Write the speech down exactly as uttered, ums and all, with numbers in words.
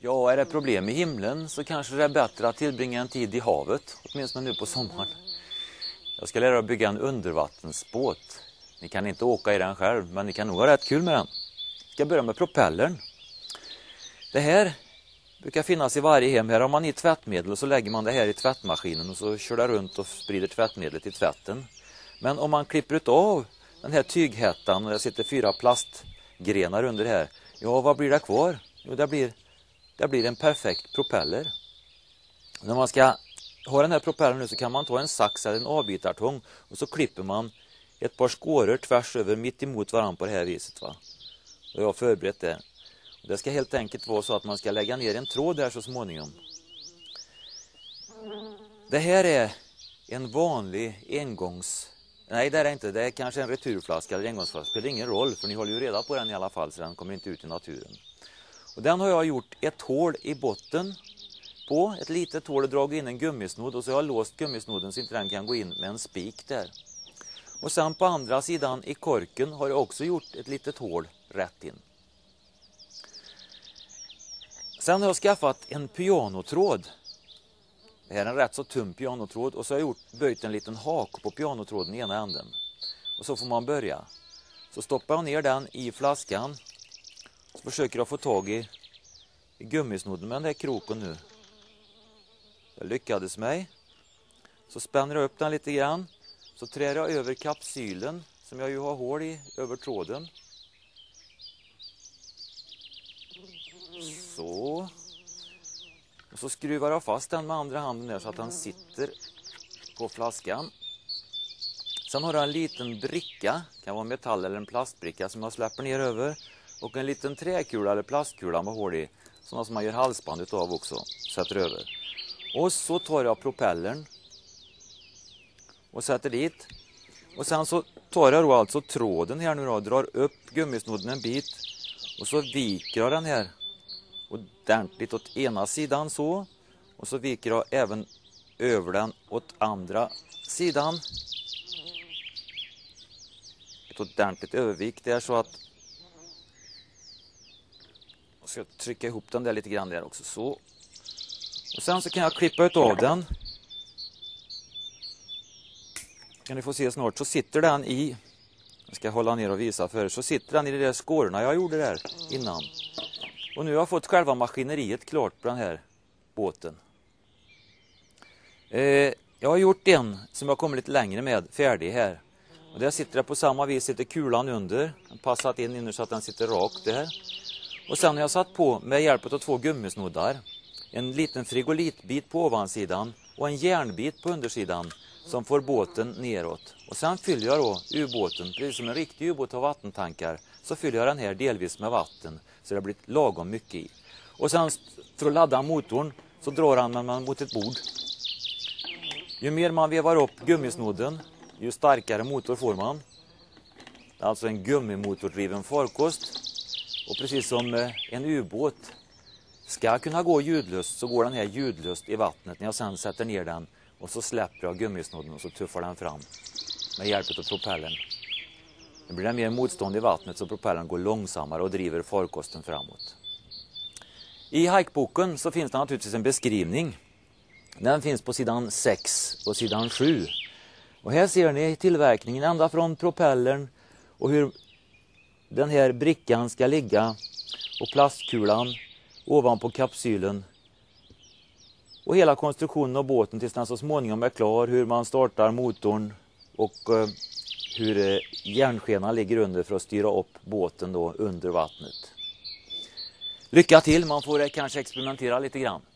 Ja, är det problem i himlen så kanske det är bättre att tillbringa en tid i havet, åtminstone nu på sommaren. Jag ska lära er att bygga en undervattensbåt. Ni kan inte åka i den själv, men ni kan nog ha rätt kul med den. Jag ska börja med propellern. Det här brukar finnas i varje hem. Här har man i tvättmedel och så lägger man det här i tvättmaskinen och så kör det runt och sprider tvättmedlet i tvätten. Men om man klipper ut av den här tyghättan och det sitter fyra plastgrenar under här, ja, vad blir det kvar? Jo, det blir, det blir en perfekt propeller. När man ska ha den här propellern nu så kan man ta en sax eller en avbitartång och så klipper man ett par skåror tvärs över mitt emot varandra på det här viset, va? Och jag har förberett det. Och det ska helt enkelt vara så att man ska lägga ner en tråd där så småningom. Det här är en vanlig engångs... Nej, det är det inte. Det är kanske en returflaska eller engångsflaska. Det spelar ingen roll, för ni håller ju reda på den i alla fall, så den kommer inte ut i naturen. Och den har jag gjort ett hål i botten på, ett litet hål, och dragit in en gummisnodd, och så har jag låst gummisnodden så inte den kan gå in med en spik där. Och sen på andra sidan i korken har jag också gjort ett litet hål rätt in. Sen har jag skaffat en pianotråd. Det här är en rätt så tunn pianotråd, och så har jag gjort, böjt en liten hak på pianotråden i ena änden. Och så får man börja. Så stoppar jag ner den i flaskan. Så försöker jag få tag i, i gummisnodden med den här kroken nu. Det lyckades mig. Så spänner jag upp den lite grann. Så trär jag över kapsylen som jag ju har hål i över tråden. Så. Och så skruvar jag fast den med andra handen där så att den sitter på flaskan. Sen har jag en liten bricka, kan vara metall eller en plastbricka, som jag släpper ner över. Och en liten träkula eller plastkula med hål i, sådana som man gör halsband utav också, sätter över. Och så tar jag propellern och sätter dit. Och sen så tar jag då alltså tråden här nu då, drar upp gummisnodden en bit. Och så viker jag den här ordentligt åt ena sidan så. Och så viker jag även över den åt andra sidan. Ett ordentligt övervik där så att... Jag ska trycka ihop den där lite grann där också så. Och sen så kan jag klippa ut av den. Kan ni få se snart, så sitter den i... Jag ska hålla ner och visa för er. Så sitter den i de där skårorna jag gjorde där innan. Och nu har jag fått själva maskineriet klart på den här båten. Eh, jag har gjort en som jag kommer lite längre med, färdig här. Och där sitter det på samma vis, sitter kulan under. Jag har passat in inne så att den sitter rakt där. Och sen har jag satt på med hjälp av två gummisnoddar en liten frigolitbit på ovansidan och en järnbit på undersidan som får båten neråt. Och sen fyller jag då ubåten, precis som en riktig ubåt har vattentankar, så fyller jag den här delvis med vatten så det blir lagom mycket i. Och sen för att ladda motorn så drar han man mot ett bord. Ju mer man vevar upp gummisnodden, ju starkare motor får man. Det är alltså en gummimotordriven farkost. Och precis som en ubåt ska kunna gå ljudlöst så går den här ljudlöst i vattnet när jag sen sätter ner den. Och så släpper jag gummisnodden och så tuffar den fram med hjälp av propellern. Nu blir det mer motstånd i vattnet så propellern går långsammare och driver farkosten framåt. I hikeboken så finns det naturligtvis en beskrivning. Den finns på sidan sex och sidan sju. Och här ser ni tillverkningen ända från propellern och hur den här brickan ska ligga och plastkulan ovanpå kapsylen. Och hela konstruktionen av båten tills den så småningom är klar, hur man startar motorn och uh, hur uh, järnskenan ligger under för att styra upp båten då under vattnet. Lycka till, man får uh, kanske experimentera lite grann.